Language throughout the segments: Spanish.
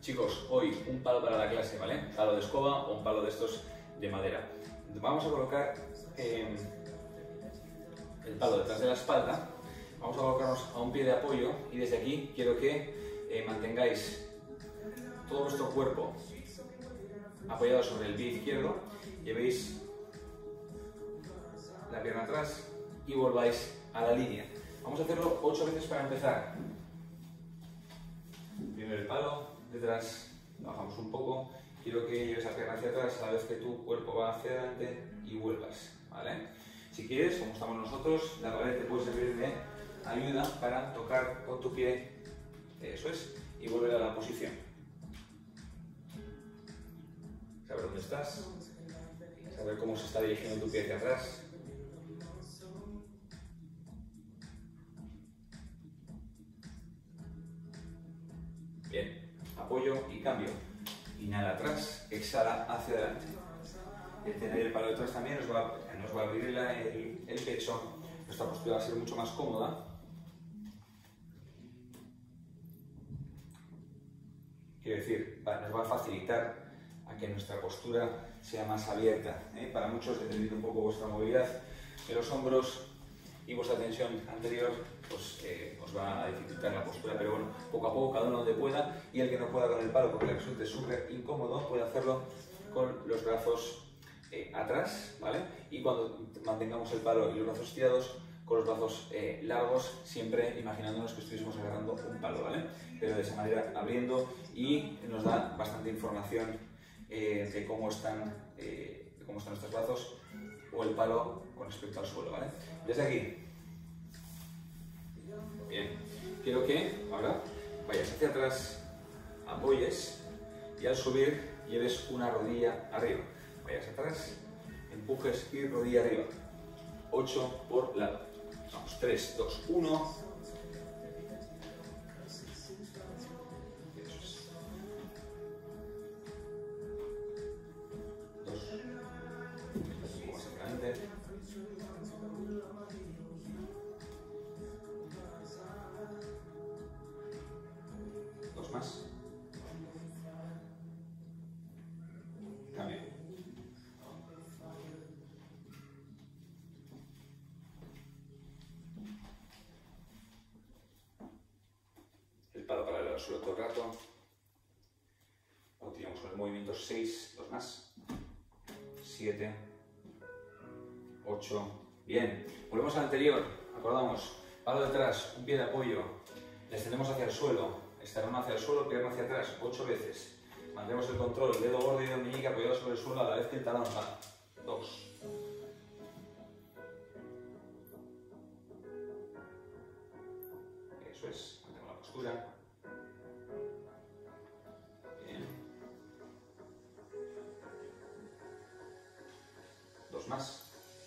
Chicos, hoy un palo para la clase, ¿vale? Palo de escoba o un palo de estos de madera. Vamos a colocar el palo detrás de la espalda, vamos a colocarnos a un pie de apoyo y desde aquí quiero que mantengáis todo vuestro cuerpo apoyado sobre el pie izquierdo, llevéis la pierna atrás y volváis a la línea. Vamos a hacerlo 8 veces para empezar. Primero el palo, detrás, bajamos un poco, quiero que lleves la pierna hacia atrás a la vez que tu cuerpo va hacia adelante y vuelvas, ¿vale? Si quieres, como estamos nosotros, la pared te puede servir de ayuda para tocar con tu pie, eso es, y volver a la posición. Saber dónde estás, saber cómo se está dirigiendo tu pie hacia atrás. Bien, apoyo y cambio. Inhala atrás, exhala hacia adelante. El tener el palo detrás también nos va a abrir el pecho, nuestra postura va a ser mucho más cómoda. Quiero decir, nos va a facilitar a que nuestra postura sea más abierta. Para muchos, dependiendo un poco vuestra movilidad de los hombros y vuestra tensión anterior, pues os va a dificultar la postura, pero bueno, poco a poco, cada uno donde pueda, y el que no pueda con el palo porque le resulte súper incómodo, puede hacerlo con los brazos atrás, ¿vale? Y cuando mantengamos el palo y los brazos estirados, con los brazos largos, siempre imaginándonos que estuviésemos agarrando un palo, ¿vale? Pero de esa manera abriendo, y nos da bastante información de cómo están nuestros brazos o el palo con respecto al suelo, ¿vale? Desde aquí. Bien. Quiero que ahora vayas hacia atrás, apoyes y al subir lleves una rodilla arriba. Vayas atrás, empujes y rodilla arriba. 8 por lado. Vamos, 3, 2, 1. Eso es. 2. Un poco más hacia adelante. 2 más. Cambio. El palo paralelo al suelo todo el rato. Continuamos con el movimiento 6, 2 más. 7, 8. Bien. Volvemos al anterior. Acordamos. Palo detrás, un pie de apoyo. Le extendemos hacia el suelo. Esternón hacia el suelo, pierna hacia atrás. 8 veces. Mantenemos el control. El dedo gordo y dedo meñique apoyado sobre el suelo a la vez que el talón va. 2. Eso es. Mantengo la postura. Bien. 2 más.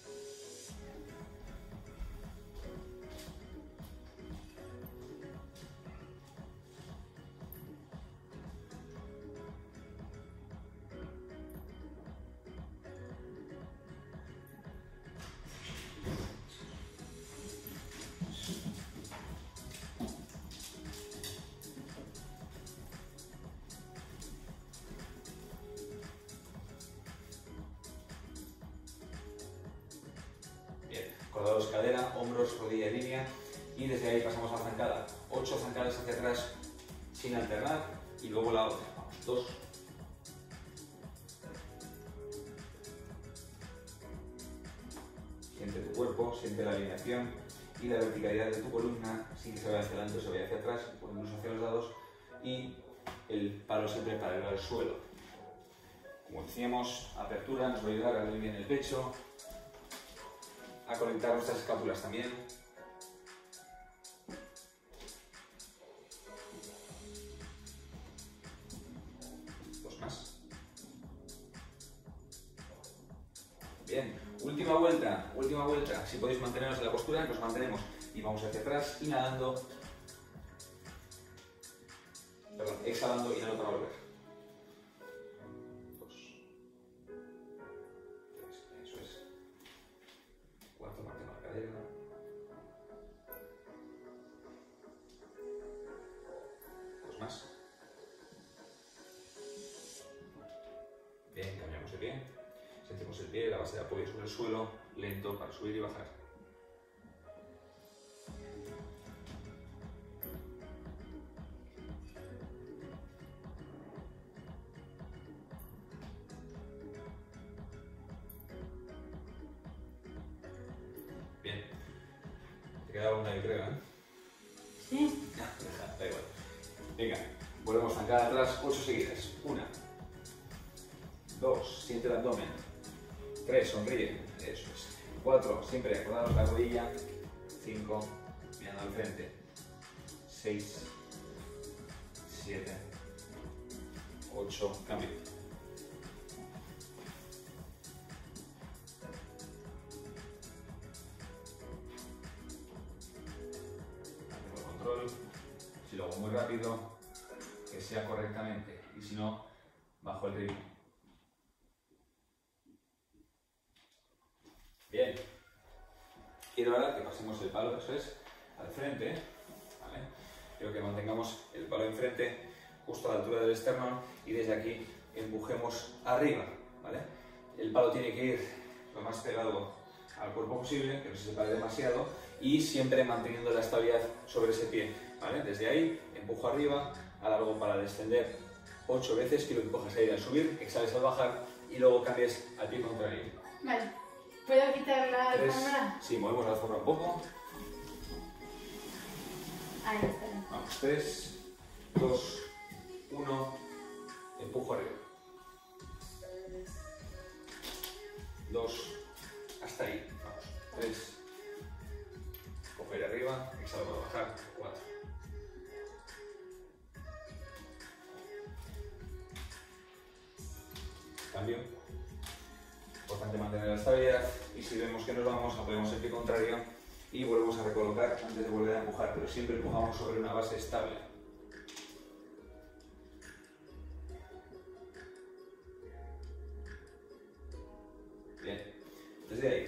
Cordados cadera, hombros, rodilla y línea, y desde ahí pasamos a la zancada. 8 zancadas hacia atrás sin alternar y luego la otra. Vamos, 2. Siente tu cuerpo, siente la alineación y la verticalidad de tu columna sin que se vaya hacia adelante o se vaya hacia atrás, o incluso hacia los lados, y el palo siempre paralelo al suelo. Como decíamos, apertura nos va a ayudar a abrir bien el pecho, a conectar nuestras escápulas también. 2 más. Bien, última vuelta, última vuelta. Si podéis manteneros en la postura, nos mantenemos y vamos hacia atrás, inhalando, perdón, exhalando, inhalo para volver. 2, 3, eso es. 4, mantengo la cadera. 2 más. pie. Sentimos el pie, la base de apoyo sobre el suelo, lento para subir y bajar. Bien. Te queda una, yo creo, ¿eh? Sí. Da igual. Venga, volvemos a zancar atrás 8 seguidas. 1, 2, siente el abdomen. 3, sonríe. Eso es. 4, siempre acordados la rodilla. 5, mirando al frente. 6, 7, 8, cambio. Mantengo el control. Si lo hago muy rápido, que sea correctamente. Y si no, bajo el ritmo. Bien. Quiero ahora que pasemos el palo, eso es, al frente, ¿vale? Quiero que mantengamos el palo enfrente, justo a la altura del esternón, y desde aquí empujemos arriba, ¿vale? El palo tiene que ir lo más pegado al cuerpo posible, que no se separe demasiado, y siempre manteniendo la estabilidad sobre ese pie, ¿vale? Desde ahí, empujo arriba, alargo para descender 8 veces, quiero que cojas aire al subir, exhales al bajar, y luego cambies al pie contrario. Vale. ¿Puedo quitar la 3, alfombra? sí, movemos la alfombra un poco. Ahí está. Vamos, 3, 2, 1, empujo arriba. 2, hasta ahí. Vamos, 3, cojo aire arriba, exhalo para bajar, 4. Cambio. Importante mantener la estabilidad, y si vemos que nos vamos, apoyamos el pie contrario y volvemos a recolocar antes de volver a empujar, pero siempre empujamos sobre una base estable. Bien, desde ahí.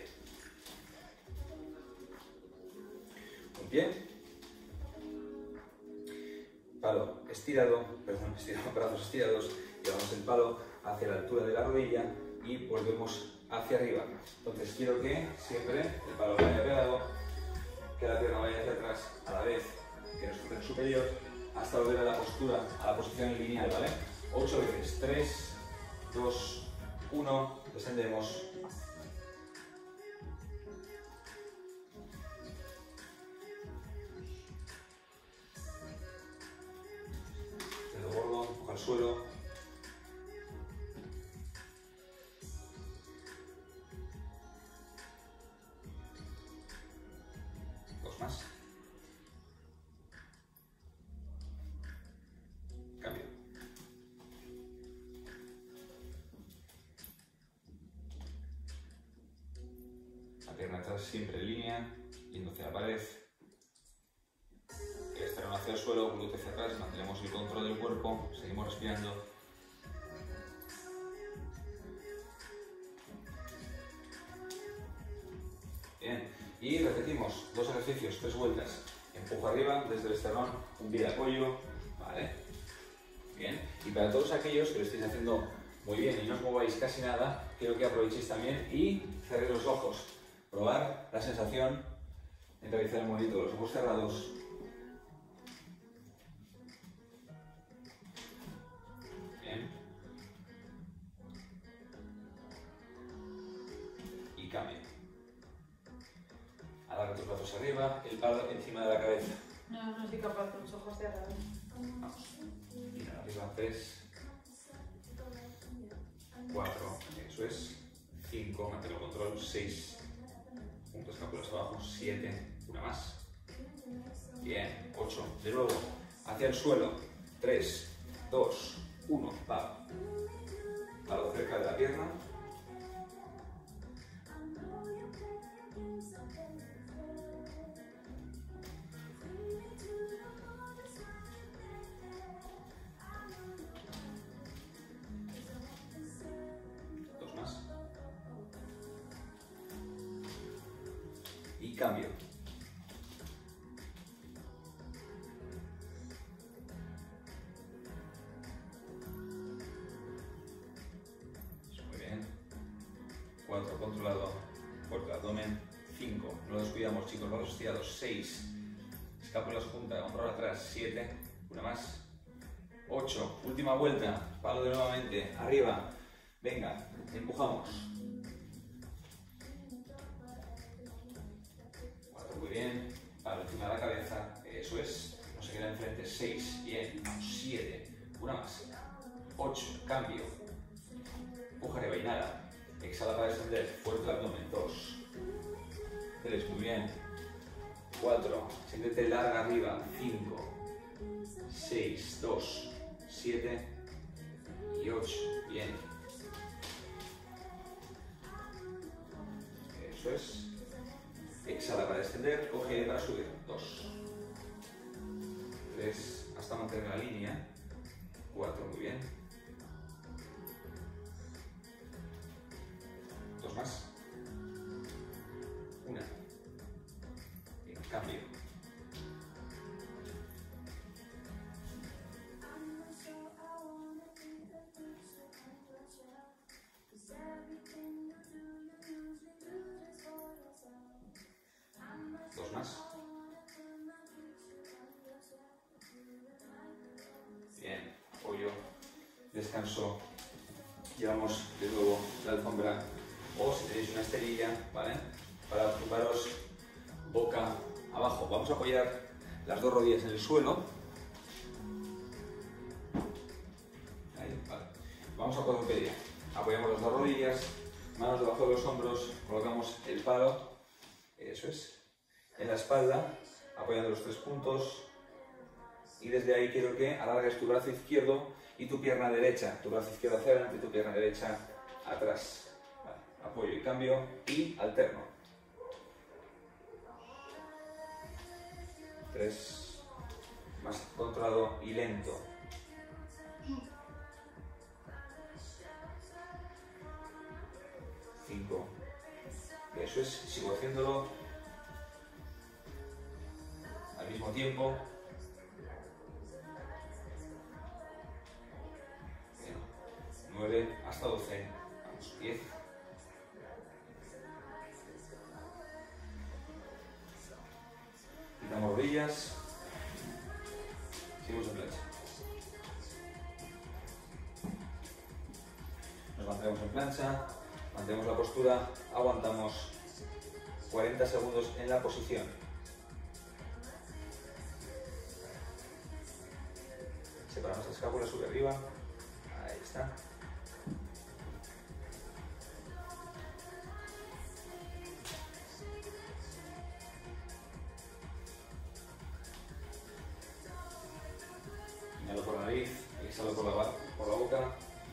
Un pie. Palo estirado, perdón, brazos estirados, llevamos el palo hacia la altura de la rodilla y volvemos hacia arriba. Entonces quiero que siempre el palo vaya pegado, que la pierna vaya hacia atrás a la vez que nuestro tren superior, hasta volver a la postura, a la posición lineal, ¿vale? 8 veces. 3, 2, 1, descendemos. Dedo gordo, empuja al suelo. Más. Cambio. La pierna atrás siempre en línea, yendo hacia la pared. El esternón hacia el suelo, glúteo hacia atrás, mantenemos el control del cuerpo, seguimos respirando. Bien. Y repetimos 2 ejercicios, 3 vueltas. Empujo arriba, desde el esternón, un pie de apoyo, ¿vale? Bien. Y para todos aquellos que lo estéis haciendo muy bien y no os mováis casi nada, quiero que aprovechéis también y cerréis los ojos. Probar la sensación en realizar el movimiento con los ojos cerrados. Bien. Y cambia. Alarga tus brazos arriba, el palo encima de la cabeza. No, no soy capaz con los ojos cerrados. Vamos. Mira arriba, 3, 4, eso es. 5, mantén el control. 6, puntos escápulas abajo. 7, una más. Bien, 8. De nuevo, hacia el suelo. 3, 2, 1, palo. Palo cerca de la pierna. Y cambio. Muy bien. 4, controlado, fuerte abdomen, 5, no descuidamos chicos, brazos estirados, 6, escápulas juntas, hombro atrás, 7, una más, 8, última vuelta, palo de nuevamente, arriba, venga, empujamos, 4, muy bien, palo encima de la cabeza, eso es, no se queda enfrente, 6, bien, 7, una más, 8, cambio, empuja arriba, inhala, exhala para descender, fuerte el abdomen, 2, 3, muy bien, 4, siéntete larga arriba, 5, 6, 2, 7 y 8, bien, eso es, exhala para descender, coge para subir, 2, 3, hasta mantener la línea, 4, muy bien, 2 más, 1, bien, cambio, 2 más, bien, apoyo, descanso, llevamos de nuevo la alfombra o si tenéis una esterilla, ¿vale? Para tumbaros boca abajo. Vamos a apoyar las dos rodillas en el suelo. Ahí, vale. Vamos a cuadrupedia. Apoyamos las dos rodillas, manos debajo de los hombros, colocamos el palo, eso es, en la espalda, apoyando los 3 puntos. Y desde ahí quiero que alargues tu brazo izquierdo y tu pierna derecha. Tu brazo izquierdo hacia adelante y tu pierna derecha atrás. Vale. Apoyo y cambio y alterno. 3. Más controlado y lento. 5. Eso es, sigo haciéndolo al mismo tiempo. 9 hasta 12, vamos, 10, quitamos rodillas, seguimos en plancha, nos mantenemos en plancha, mantenemos la postura, aguantamos 40 segundos en la posición, separamos la escápula, sube arriba, ahí está. Inhalo por la nariz, exhalo por la boca,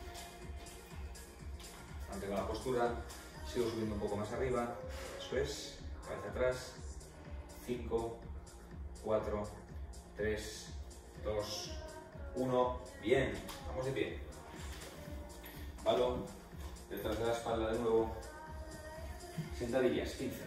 mantengo la postura, sigo subiendo un poco más arriba, eso es, cabeza atrás, 5, 4, 3, 2, 1, bien, vamos de pie, balón, detrás de la espalda de nuevo, sentadillas, 15.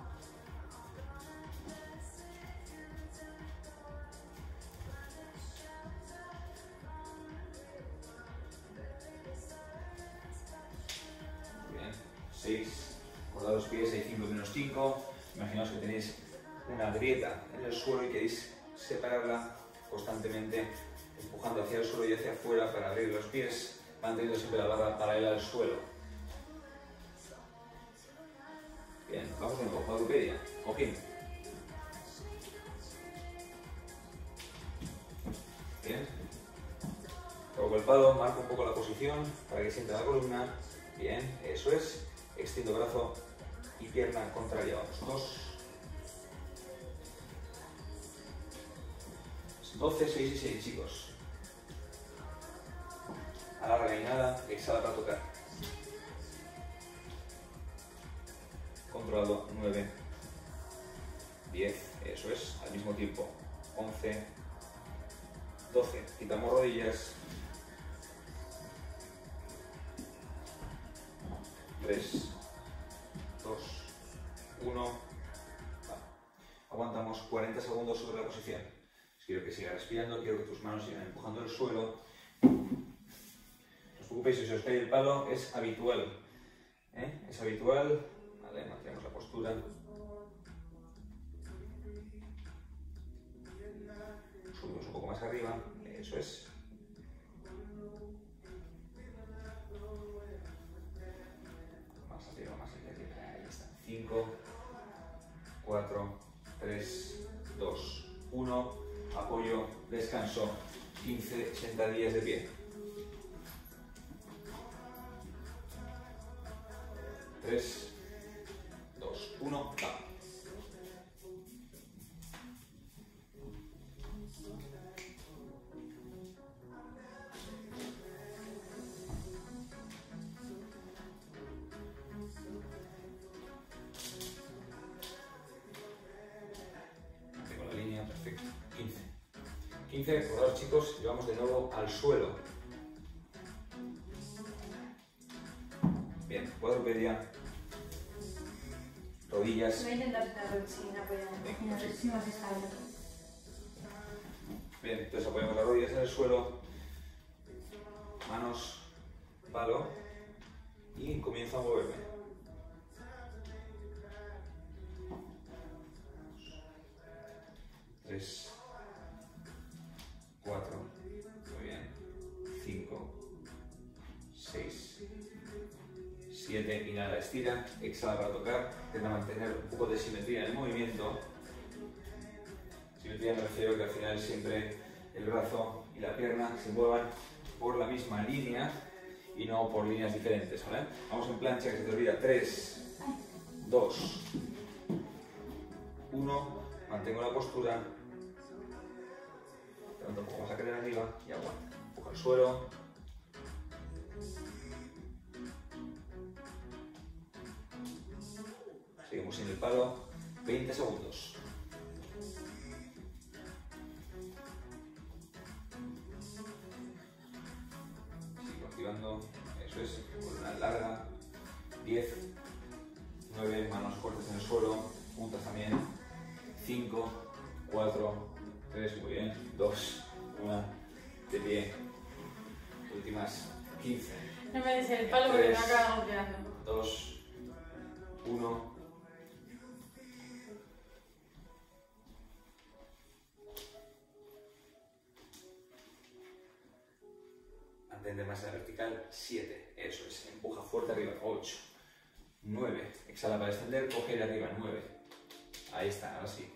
Muy bien, 6, acordad los pies, hay 5 menos 5, imaginaos que tenéis una grieta en el suelo y queréis separarla constantemente, empujando hacia el suelo y hacia afuera para abrir los pies, manteniendo siempre la barra paralela al suelo. Bien, vamos de nuevo, cuadrupedia, cojín. Bien. Coloco el palo, marco un poco la posición para que sienta la columna. Bien, eso es. Extiendo brazo y pierna contraria. Vamos, 2. 12, 6 y 6, chicos. Alarga y nada, exhala para tocar. Controlado, 9, 10, eso es, al mismo tiempo, 11, 12, quitamos rodillas, 3, 2, 1, aguantamos 40 segundos sobre la posición. Quiero que sigas respirando, quiero que tus manos sigan empujando el suelo. No os preocupéis si os cae el palo, es habitual. Es habitual, ¿vale? Mantenemos la postura. Subimos un poco más arriba, eso es. Más arriba, ahí está. 5, 4, 3, 2, 1. Apoyo, descanso, 15 sentadillas de pie. 3, 2, 1, va. Mantengo la línea, perfecto. 15. 15, recordaos chicos, y vamos de nuevo al suelo. Bien, cuadrupedia. Rodillas. Voy a intentar estar sin apoyarme. A ver si más estable. Bien, entonces apoyamos las rodillas en el suelo. Manos, palo. Y comienzo a moverme. 3, 4, muy bien. 5, 6, 7, inhala, estira, exhala para tocar, intenta mantener un poco de simetría en el movimiento. Simetría me refiero que al final siempre el brazo y la pierna se muevan por la misma línea y no por líneas diferentes, ¿vale? Vamos en plancha, que se te olvida. 3, 2, 1, mantengo la postura, levanto un poco más la cadera arriba y aguanta. Empujo al suelo. Seguimos sin el palo, 20 segundos. Sigo activando, eso es, columna larga. 10, 9, manos fuertes en el suelo, puntas también. 5, 4, 3, muy bien. 2, 1, de pie. Últimas 15. No me des el palo porque me acaba golpeando. 2, 1. Mantente más en la vertical. 7, eso es. Empuja fuerte arriba. 8, 9. Exhala para descender. Coge de arriba. 9. Ahí está, ahora sí.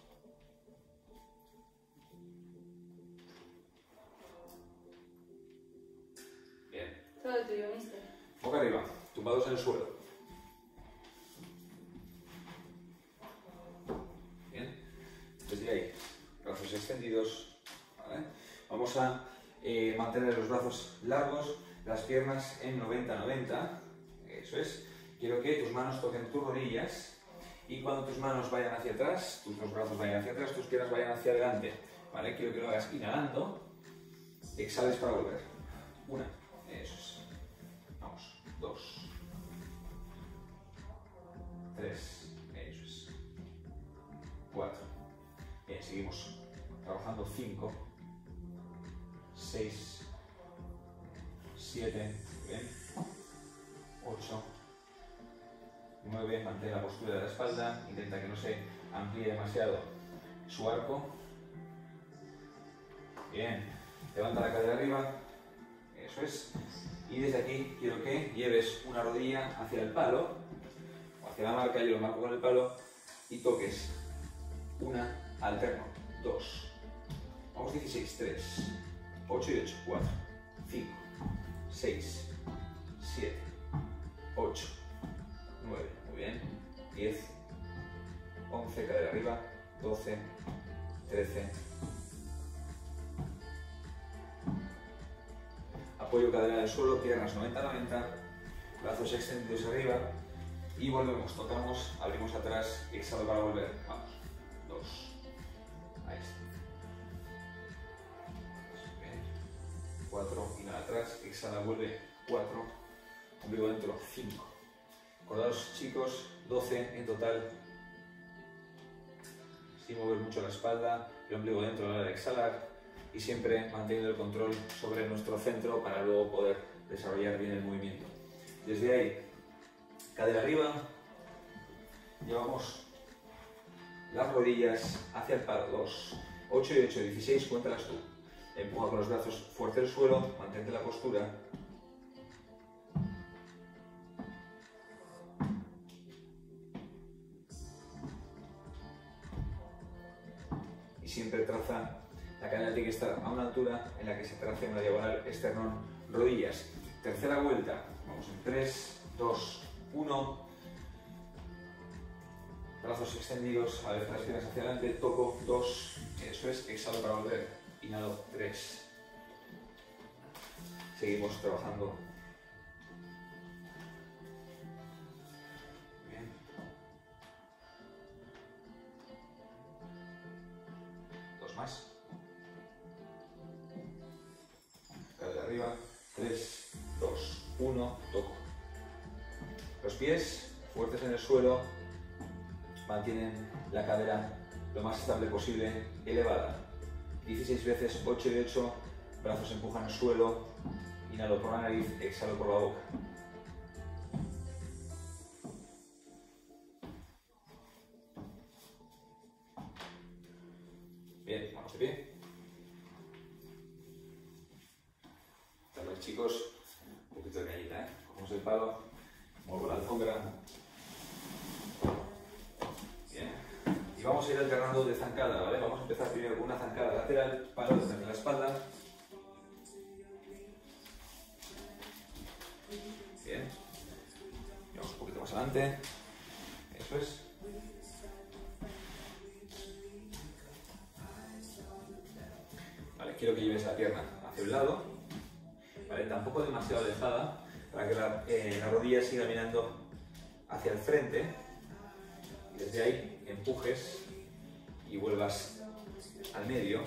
Bien. Todo tuyo, mister. Boca arriba. Tumbados en el suelo. Bien. Desde ahí. Brazos extendidos. ¿Vale? Vamos a mantener los brazos largos, las piernas en 90-90, eso es. Quiero que tus manos toquen tus rodillas y cuando tus manos vayan hacia atrás, tus dos brazos vayan hacia atrás, tus piernas vayan hacia adelante, ¿vale? Quiero que lo hagas inhalando, exhales para volver. 1, eso es. Vamos, 2, 3, eso es. 4. Bien, seguimos trabajando. 5, 6, 7, bien, 8, 9, mantén la postura de la espalda, intenta que no se amplíe demasiado su arco. Bien, levanta la cadera arriba, eso es, y desde aquí quiero que lleves una rodilla hacia el palo, o hacia la marca, yo lo marco con el palo, y toques una, alterno, 2, vamos 16, 3, 8 y 8, 4, 5, 6, 7, 8, 9, muy bien, 10, 11, cadera arriba, 12, 13, apoyo cadera en el suelo, piernas 90-90, brazos extendidos arriba y volvemos, tocamos, abrimos atrás, exhalo para volver, vamos, 2, ahí está. 4, inhala atrás, exhala, vuelve, 4, ombligo dentro, 5. Acordaos chicos, 12 en total, sin mover mucho la espalda, el ombligo dentro a la hora de exhalar y siempre manteniendo el control sobre nuestro centro para luego poder desarrollar bien el movimiento. Desde ahí, cadera arriba, llevamos las rodillas hacia el palo, 2, 8 y 8, 16, cuéntalas tú. Empuja con los brazos fuerte el suelo, mantente la postura. Y siempre traza, la cadera tiene que estar a una altura en la que se trace una diagonal esternón, rodillas. Tercera vuelta, vamos en 3, 2, 1. Brazos extendidos, a veces las piernas hacia adelante, toco, 2, eso es, exhalo para volver, inhalo, 3. Seguimos trabajando. Bien. Dos más. Cadera arriba, 3, 2, 1, toco. Los pies fuertes en el suelo, mantienen la cadera lo más estable posible, elevada. 16 veces, 8 y 8, brazos empujan al suelo, inhalo por la nariz, exhalo por la boca. Bien, vamos de pie. Tal vez, chicos, un poquito de cañita, ¿eh? Cogemos el palo, muevo la alfombra. Y vamos a ir alternando de zancada, ¿vale? Vamos a empezar primero con una zancada lateral, palo desde la espalda. Bien. Y vamos un poquito más adelante. Eso es. Vale, quiero que lleves la pierna hacia un lado. Vale, tampoco demasiado alejada, para que la rodilla siga mirando hacia el frente. Y desde ahí empujes y vuelvas al medio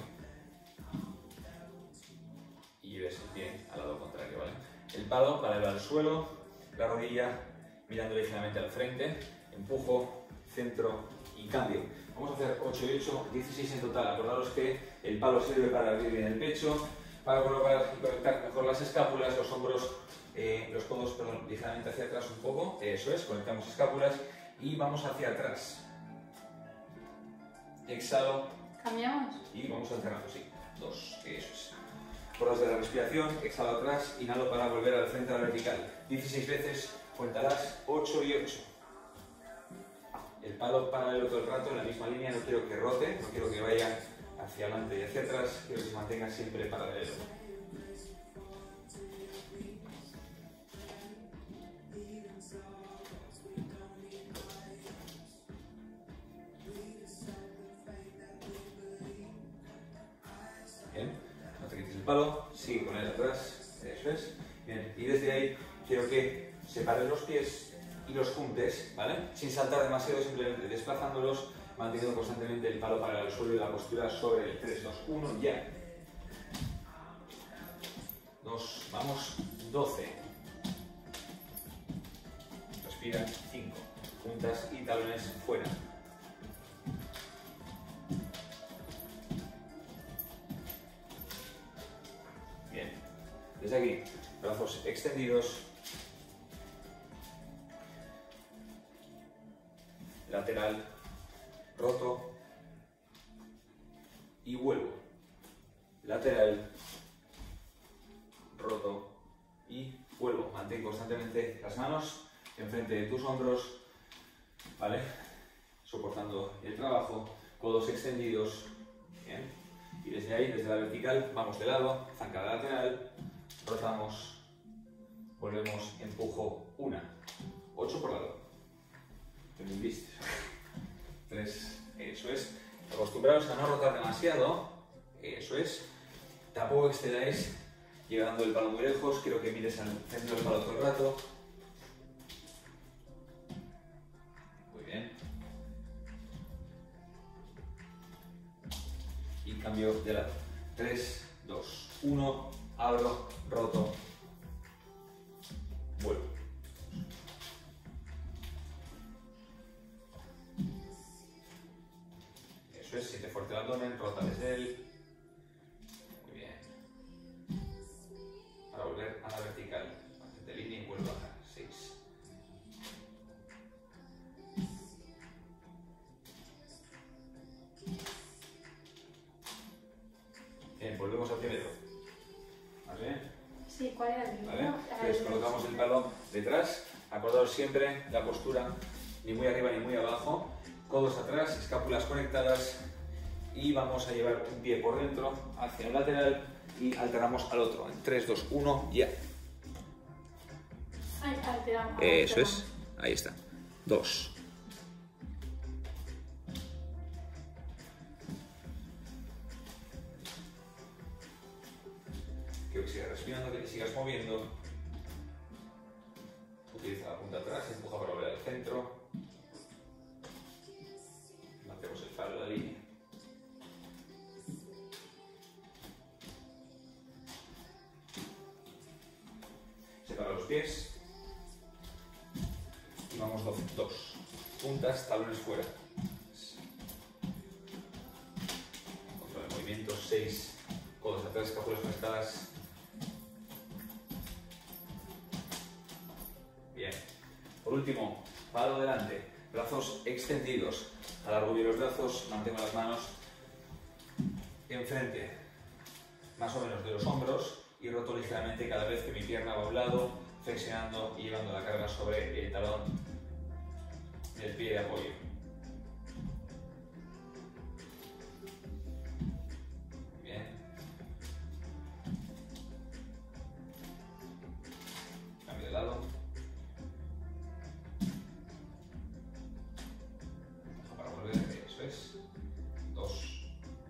y lleves el pie al lado contrario, ¿vale? El palo paralelo al suelo, la rodilla mirando ligeramente al frente, empujo, centro y cambio. Vamos a hacer 8 y 8, 16 en total. Acordaros que el palo sirve para abrir bien el pecho, para colocar y conectar mejor las escápulas, los hombros, los codos, perdón, ligeramente hacia atrás un poco, eso es, conectamos escápulas y vamos hacia atrás. Exhalo. ¿Cambiamos? Y vamos alternando, sí. 2, eso es. Por las de la respiración, exhalo atrás, inhalo para volver al frente a la vertical. 16 veces, cuéntalas, 8 y 8. El palo paralelo todo el rato, en la misma línea, no quiero que rote, no quiero que vaya hacia adelante y hacia atrás, quiero que se mantenga siempre paralelo. Palo, sigue con él atrás, eso es. Bien, y desde ahí quiero que separes los pies y los juntes, ¿vale? Sin saltar demasiado, simplemente desplazándolos, manteniendo constantemente el palo para el suelo y la postura sobre el 3, 2, 1, ya. 2, vamos, 12. Respira, 5. Puntas y talones fuera. Desde aquí, brazos extendidos, lateral, roto y vuelvo. Lateral, roto y vuelvo. Mantén constantemente las manos enfrente de tus hombros, ¿vale? Soportando el trabajo, codos extendidos, bien. Y desde ahí, desde la vertical, vamos de lado, zancada lateral. Rotamos, volvemos, empujo, 1, 8 por lado. Tenéis visto. 3, eso es. Acostumbraos a no rotar demasiado, eso es. Tampoco excedáis llevando el palo muy lejos, quiero que mires al centro del palo todo el rato. Muy bien. Y cambio de lado. 3, 2, 1, abro, roto, vuelvo. Eso es, siente fuerte el abdomen, rota desde él. Muy bien. Para volver a la vertical. Mantente línea y vuelvo a bajar. 6. volvemos al primero. ¿Vale? Sí, ¿cuál era el ¿Vale? primero? Entonces colocamos el palo detrás, acordaos siempre la postura, ni muy arriba ni muy abajo, codos atrás, escápulas conectadas y vamos a llevar un pie por dentro hacia un lateral y alternamos al otro. En 3, 2, 1, ya. Ay, alteramos. Eso es, ahí está. 2. Que sigas respirando, que te sigas moviendo. Utiliza la punta atrás, empuja para volver al centro. Mantemos el palo en la línea. Separa los pies. Y vamos 2. Puntas, talones fuera. Control de movimiento. 6. Codos atrás, escápulas conectadas. Bien. Por último, palo delante, brazos extendidos. Alargo bien los brazos, mantengo las manos enfrente, más o menos de los hombros, y roto ligeramente cada vez que mi pierna va a un lado, flexionando y llevando la carga sobre el talón del pie de apoyo. Bien. Cambio de lado. Para volver, eso es. 2.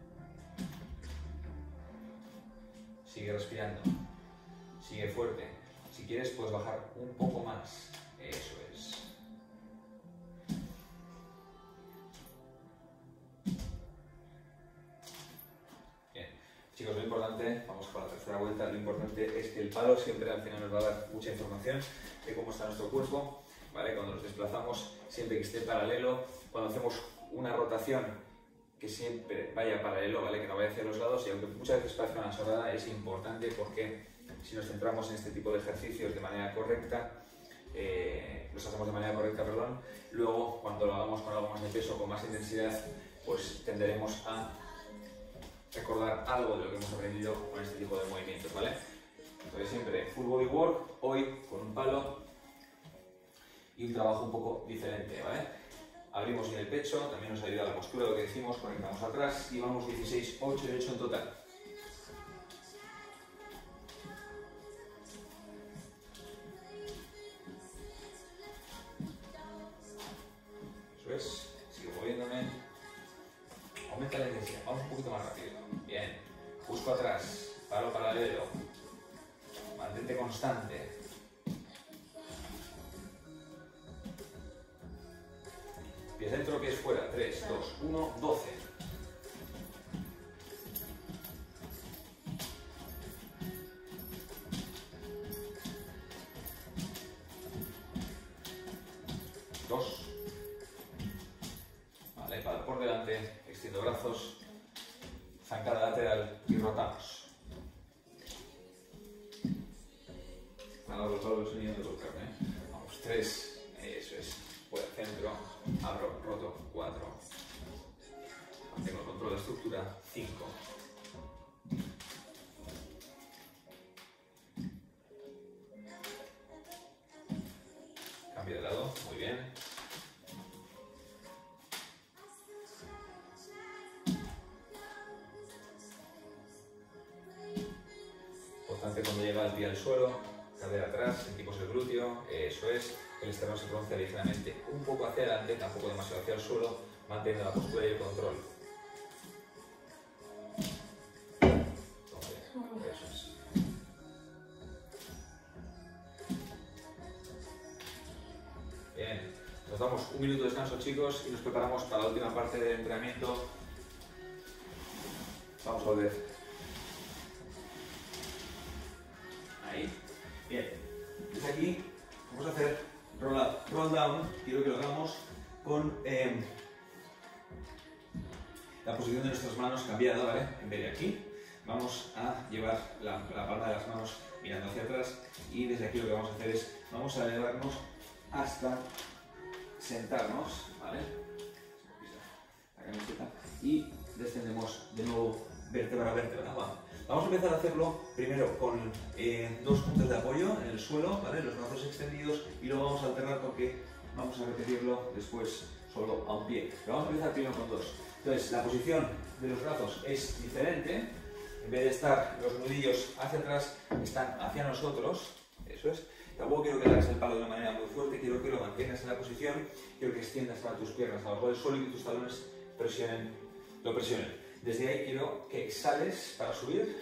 Sigue respirando. Sigue fuerte. Si quieres puedes bajar un poco más. Eso es. Bien. Chicos, lo importante, vamos para la tercera vuelta, lo importante es que el palo siempre al final nos va a dar mucha información de cómo está nuestro cuerpo, ¿vale? Cuando nos desplazamos, siempre que esté paralelo, cuando hacemos una rotación, que siempre vaya paralelo, ¿vale? Que no vaya hacia los lados, y aunque muchas veces parece una chorrada, es importante porque si nos centramos en este tipo de ejercicios de manera correcta, los hacemos de manera correcta, perdón, luego cuando lo hagamos con algo más de peso, con más intensidad, pues tenderemos a recordar algo de lo que hemos aprendido con este tipo de movimientos, ¿vale? Entonces siempre full body work, hoy con un palo y un trabajo un poco diferente, ¿vale? Abrimos bien el pecho, también nos ayuda la postura, lo que decimos, conectamos atrás y vamos 16, 8 y 8 en total. Eso es, sigo moviéndome. Aumenta la intensidad, vamos un poquito más rápido. Bien, busco atrás, palo paralelo. Mantente constante. Pies dentro, pies fuera. 3, 2, 1, 12. Dos. Vale, palo por delante, extiendo brazos, zancada lateral y rotamos. Alargo todo el sonido de tocarme. Vamos, 3. Eso es. Por el centro, abro, roto, 4, mantengo el control de estructura, 5, cambio de lado, muy bien, importante cuando llega el pie al suelo, cadera atrás, sentimos el glúteo, eso es. El esternón se pronuncia ligeramente un poco hacia adelante, tampoco demasiado hacia el suelo, manteniendo la postura y el control. Eso es. Bien, nos damos un minuto de descanso, chicos, y nos preparamos para la última parte del entrenamiento. Vamos a volver. Ahí. Bien, desde aquí vamos a hacer roll down. Quiero que lo hagamos con la posición de nuestras manos cambiada, ¿vale? En vez de aquí, vamos a llevar la palma de las manos mirando hacia atrás, y desde aquí lo que vamos a hacer es, vamos a elevarnos hasta sentarnos, ¿vale? La camiseta, y descendemos de nuevo vértebra a vértebra, va. Vamos a empezar a hacerlo primero con 2 puntos de apoyo en el suelo, ¿vale? Los brazos extendidos, y luego vamos a alternar con que vamos a repetirlo después solo a un pie. Pero vamos a empezar primero con 2. Entonces, la posición de los brazos es diferente. En vez de estar los nudillos hacia atrás, están hacia nosotros. Eso es. Tampoco quiero que hagas el palo de una manera muy fuerte, quiero que lo mantengas en la posición, quiero que extiendas para tus piernas abajo del suelo y que tus talones lo presionen. Desde ahí quiero que exhales para subir,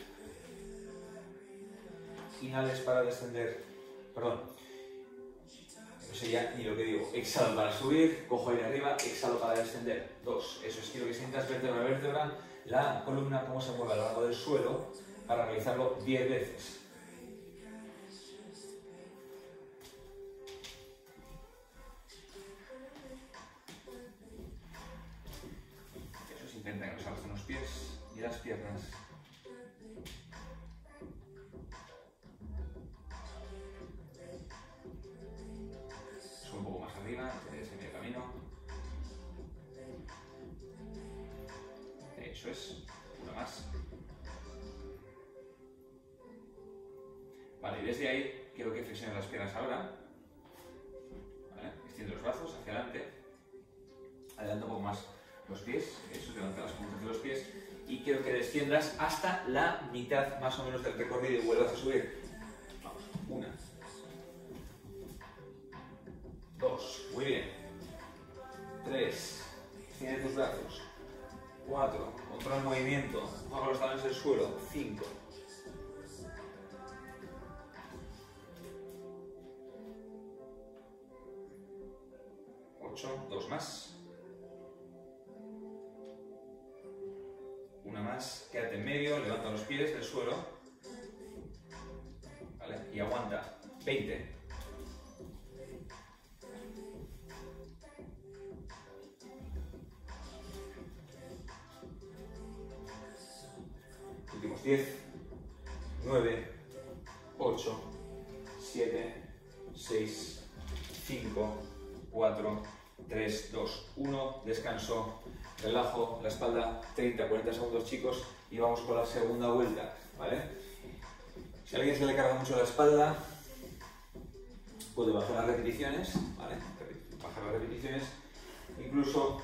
inhales para descender, perdón, no sé ya ni lo que digo, exhalo para subir, cojo aire arriba, exhalo para descender, 2, eso es, quiero que sientas vértebra a vértebra, la columna cómo se mueve a lo largo del suelo para realizarlo 10 veces. Intenta que nos alcen los pies y las piernas. Sube un poco más arriba, ese medio camino. Eso es, uno más. Vale, y desde ahí quiero que flexiones las piernas ahora. Vale, extiende los brazos hacia adelante. Adelanta un poco más los pies, eso, levanta las puntas de los pies, y quiero que desciendas hasta la mitad más o menos del recorrido y vuelvas a subir. Vamos, 1, 2, muy bien, 3, extiende tus brazos, 4, controla el movimiento, baja los talones del suelo, 5, 8, 2 más. Una más, quédate en medio, levanta los pies del suelo, ¿vale? Y aguanta, 20. Últimos 10, 9, 8, 7, 6, 5, 4, 3, 2, 1, descanso. Relajo la espalda, 30-40 segundos, chicos, y vamos con la segunda vuelta, ¿vale? Si a alguien se le carga mucho la espalda, puede bajar las repeticiones, ¿vale? Bajar las repeticiones, incluso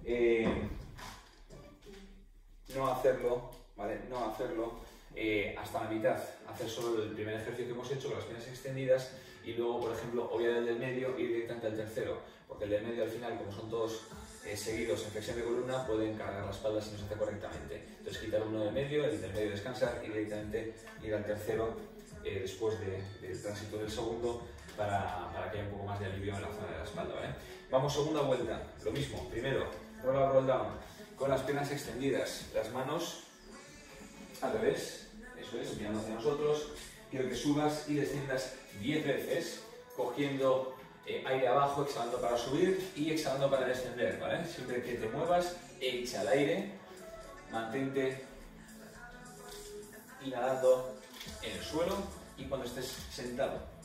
no hacerlo, ¿vale? No hacerlo hasta la mitad, hacer solo el primer ejercicio que hemos hecho con las piernas extendidas y luego, por ejemplo, obviar el del medio y ir directamente al tercero, porque el del medio al final, como son todos seguidos en flexión de columna, pueden cargar la espalda si no se hace correctamente. Entonces quitar uno del medio, el del medio descansar y directamente ir al tercero después del tránsito del segundo para que haya un poco más de alivio en la zona de la espalda, ¿vale? Vamos, segunda vuelta, lo mismo, primero, roll up, roll down, con las piernas extendidas, las manos al revés, eso es, mirando hacia nosotros, quiero que subas y desciendas 10 veces, cogiendo aire abajo, exhalando para subir y exhalando para descender, ¿vale? Siempre que te muevas, echa el aire, mantente inhalando en el suelo y cuando estés sentado.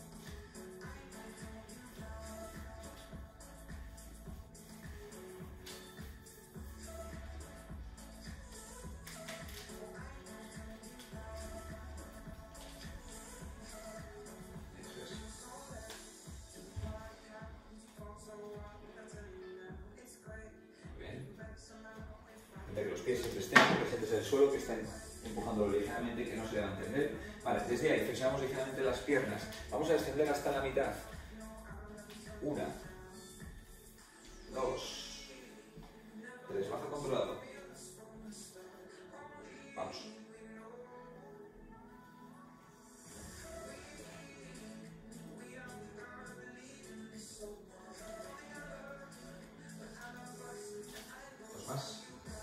Que los pies siempre estén presentes en el suelo, que estén empujándolo ligeramente, que no se levanten, ¿eh? Vale, desde ahí flexionamos ligeramente las piernas. Vamos a descender hasta la mitad. 1, 2, 3, baja controlado. Vamos. Dos más.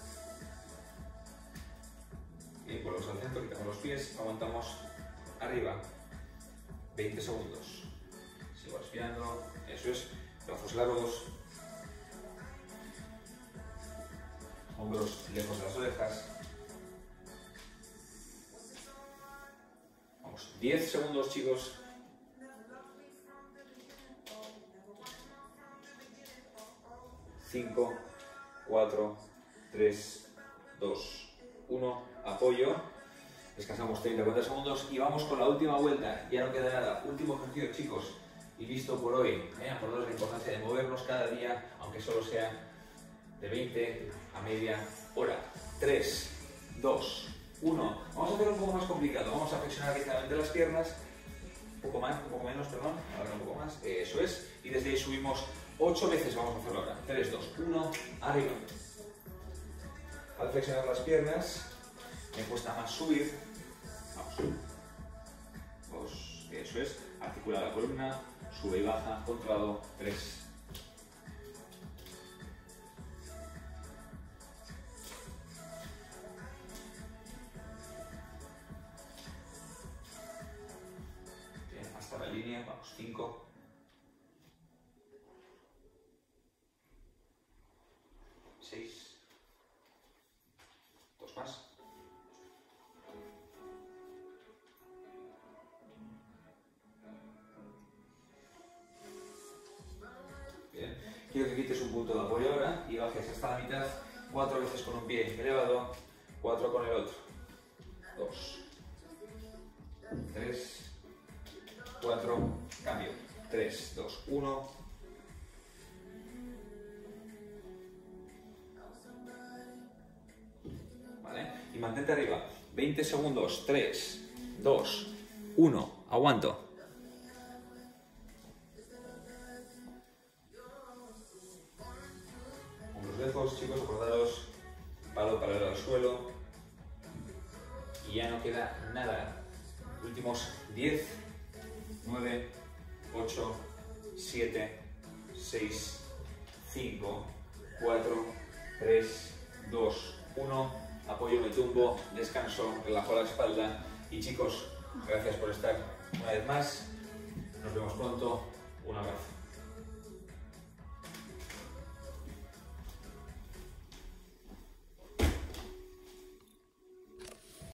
Bien, volvemos al centro, quitamos los pies, aguantamos arriba 20 segundos. Sigo respirando, eso es, brazos largos, hombros lejos de las orejas. Vamos, 10 segundos, chicos. Cinco, 4, 3, 2, 1, apoyo. descansamos 30-40 segundos y vamos con la última vuelta. Ya no queda nada. Último ejercicio, chicos. Y listo por hoy. Acordaos la importancia de movernos cada día, aunque solo sea de 20 a media hora. 3, 2, 1. Vamos a hacerlo un poco más complicado. Vamos a flexionar ligeramente las piernas. Un poco menos, perdón. Ahora un poco más. Eso es. Y desde ahí subimos 8 veces. Vamos a hacerlo ahora. 3, 2, 1. Arriba. Al flexionar las piernas, me cuesta más subir. Vamos. 2. Eso es. Articula la columna. Sube y baja. Controlado. 3. La línea, vamos, 5, 6, 2 más, bien, quiero que quites un punto de apoyo ahora y bajes hasta la mitad, 4 veces con un pie elevado, 4 con el otro, 2, 3, 4, cambio, 3, 2, 1. Vale, y mantente arriba, 20 segundos, 3, 2, 1, aguanto. Hombros lejos, chicos, acordaros, palo paralelo al suelo. Y ya no queda nada. Últimos 10, 9, 8, 7, 6, 5, 4, 3, 2, 1. Apoyo, me tumbo, descanso, relajo la espalda. Y chicos, gracias por estar una vez más. Nos vemos pronto. Un abrazo.